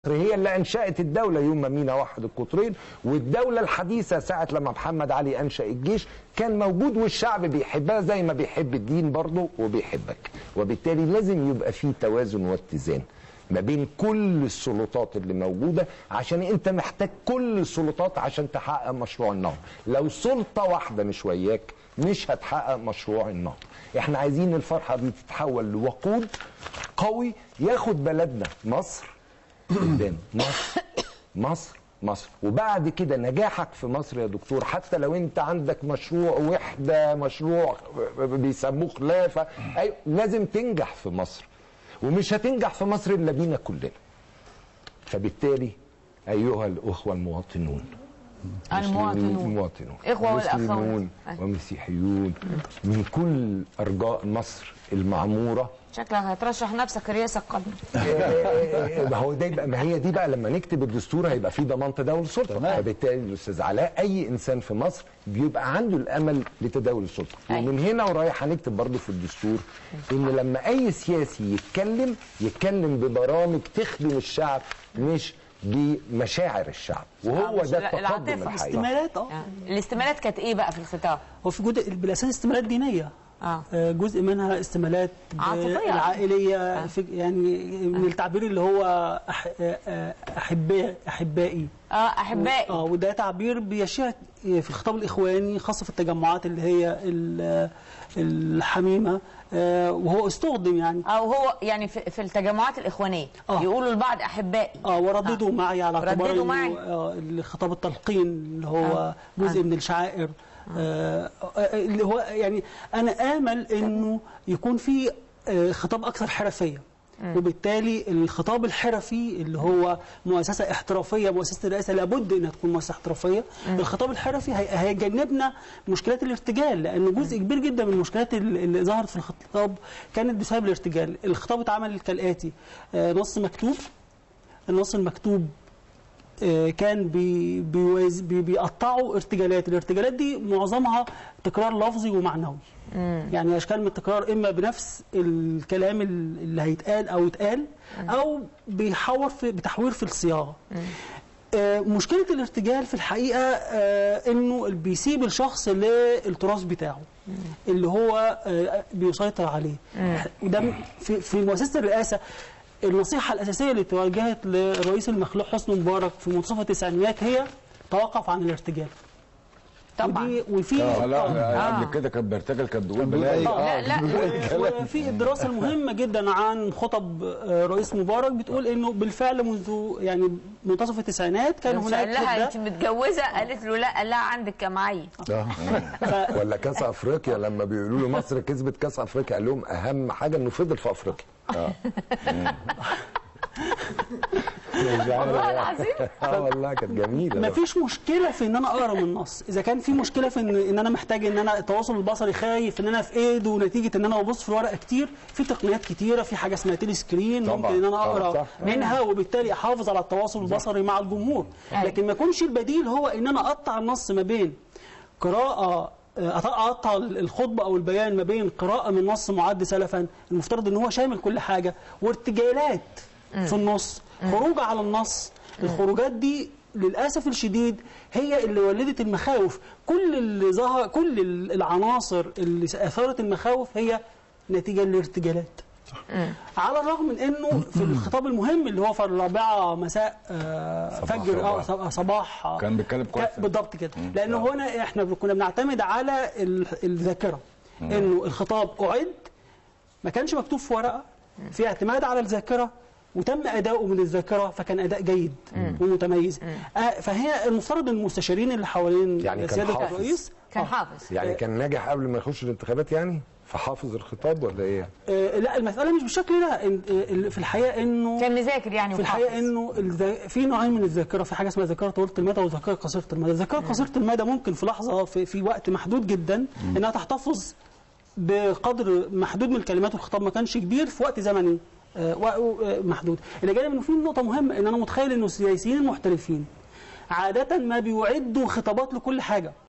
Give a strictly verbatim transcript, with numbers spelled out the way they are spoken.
هي اللي انشأت الدولة يوم ما مينا وحد القطرين، والدولة الحديثة ساعة لما محمد علي انشأ الجيش كان موجود، والشعب بيحبها زي ما بيحب الدين برضه وبيحبك، وبالتالي لازم يبقى فيه توازن واتزان ما بين كل السلطات اللي موجودة، عشان انت محتاج كل السلطات عشان تحقق مشروع النهضة. لو سلطة واحدة مش وياك مش هتحقق مشروع النهضة. احنا عايزين الفرحة دي تتحول لوقود قوي ياخد بلدنا مصر قدام. مصر مصر مصر وبعد كده نجاحك في مصر يا دكتور، حتى لو انت عندك مشروع وحدة، مشروع بيسموه خلافة، أيوة لازم تنجح في مصر، ومش هتنجح في مصر الا بينا كلنا. فبالتالي ايها الاخوه المواطنون المواطنون المواطنون اخوه مسلمون ومسيحيون من كل ارجاء مصر المعموره، شكلك هترشح نفسك الرئاسه القادمه. ما هو ده يبقى، ما هي دي بقى لما نكتب الدستور هيبقى في ضمان تداول السلطه. فبالتالي الاستاذ علاء اي انسان في مصر بيبقى عنده الامل لتداول السلطه. ومن هنا ورايح هنكتب برضه في الدستور ان لما اي سياسي يتكلم يتكلم ببرامج تخدم الشعب مش بمشاعر الشعب، وهو ده التقدم الحقيقي. الاستمالات اه الاستمالات كانت ايه بقى في الخطاب؟ هو في جزء بالاساس استمالات دينيه، اه جزء منها استمالات عاطفيه العائليه، آه. يعني من التعبير اللي هو أح... احبائي احبائي اه احبائي اه وده تعبير بيشيع في الخطاب الاخواني خاصه في التجمعات اللي هي الحميمه، آه وهو استخدم يعني او هو يعني في, في التجمعات الاخوانيه آه. يقولوا لبعض احبائي اه ورددوا آه. معي على اعتبار انه آه الخطاب التلقين اللي هو آه. جزء آه. من الشعائر، آه. آه. اللي هو يعني انا امل انه يكون في آه خطاب اكثر حرفيه، وبالتالي الخطاب الحرفي اللي هو مؤسسه احترافيه، مؤسسه الرئاسه لابد انها تكون مؤسسه احترافيه. مم. الخطاب الحرفي هيجنبنا مشكلات الارتجال، لان جزء كبير جدا من المشكلات اللي ظهرت في الخطاب كانت بسبب الارتجال. الخطاب اتعمل كالاتي: نص مكتوب، النص المكتوب كان بي بيوز بي بيقطعوا ارتجالات، الارتجالات دي معظمها تكرار لفظي ومعنوي. مم. يعني اشكال من التكرار، اما بنفس الكلام اللي هيتقال او يتقال، او بيحور في بتحوير في الصياغه. آه مشكله الارتجال في الحقيقه آه انه بيسيب الشخص للتراث بتاعه مم. اللي هو آه بيسيطر عليه. وده في, في مؤسسه الرئاسه النصيحة الأساسية اللي توجهت للرئيس المخلوع حسني مبارك في منتصف التسعينيات هي توقف عن الارتجال. طبعا وفي اه لا آه. قبل كده كانت بيرتجل، كانت بتقول بلاقي اه لا لا وفي الدراسة المهمة جدا عن خطب رئيس مبارك بتقول انه بالفعل منذ يعني منتصف التسعينات كان هناك لها انت متجوزة، قالت له لا، قال لها عندك كام عيل. ولا كاس افريقيا لما بيقولوا له مصر كسبت كاس افريقيا قال لهم اهم حاجة انه فضل في افريقيا. اه والله العظيم اه والله كانت جميله. ما فيش مشكله في ان انا اقرا من النص، اذا كان في مشكله في ان ان انا محتاج ان انا التواصل البصري خايف ان انا في ايد، ونتيجه ان انا ببص في الورقه كتير، في تقنيات كتيره، في حاجه اسمها تيلي سكرين ممكن ان انا اقرا منها، وبالتالي احافظ على التواصل البصري مع الجمهور. لكن ما يكونش البديل هو ان انا اقطع النص ما بين قراءه، اقطع الخطبه او البيان ما بين قراءه من نص معد سلفا المفترض ان هو شامل كل حاجه، وارتجالات في النص، خروج على النص. الخروجات دي للاسف الشديد هي اللي ولدت المخاوف. كل اللي ظهر، كل العناصر اللي اثارت المخاوف هي نتيجه للارتجالات. على الرغم من انه في الخطاب المهم اللي هو في الرابعه مساء آه فجر اه صباح آه كان بيتكلم كويس بالضبط كده، لانه هنا احنا كنا بنعتمد على الذاكره، انه الخطاب اعد ما كانش مكتوب في ورقه، في اعتماد على الذاكره، وتم اداؤه من الذاكره، فكان اداء جيد مم. ومتميز. آه فهي المفترض ان المستشارين اللي حوالين يعني سياده الرئيس كان آه. حافظ، يعني آه. كان ناجح قبل ما يخش الانتخابات، يعني فحافظ الخطاب ولا ايه؟ آه لا المساله مش بالشكل ده. في الحقيقه انه كان مذاكر يعني، في الحقيقه انه في نوعين من الذاكره، في حاجه اسمها ذاكره طويله المدى وذاكره قصيره المدى. الذاكره قصيره المدى ممكن في لحظه في, في وقت محدود جدا مم. انها تحتفظ بقدر محدود من الكلمات، والخطاب ما كانش كبير في وقت زمني محدود. الى جانب انه في نقطه مهمه، ان انا متخيل انه السياسيين المحترفين عاده ما بيعدوا خطابات لكل حاجه.